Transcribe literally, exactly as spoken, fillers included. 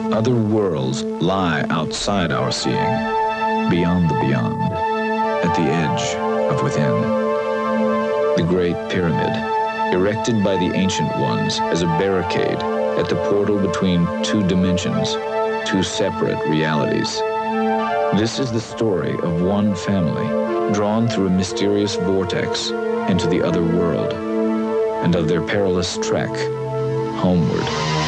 Other worlds lie outside our seeing, beyond the beyond, at the edge of within. The Great Pyramid, erected by the Ancient Ones as a barricade at the portal between two dimensions, two separate realities. This is the story of one family drawn through a mysterious vortex into the other world, and of their perilous trek homeward.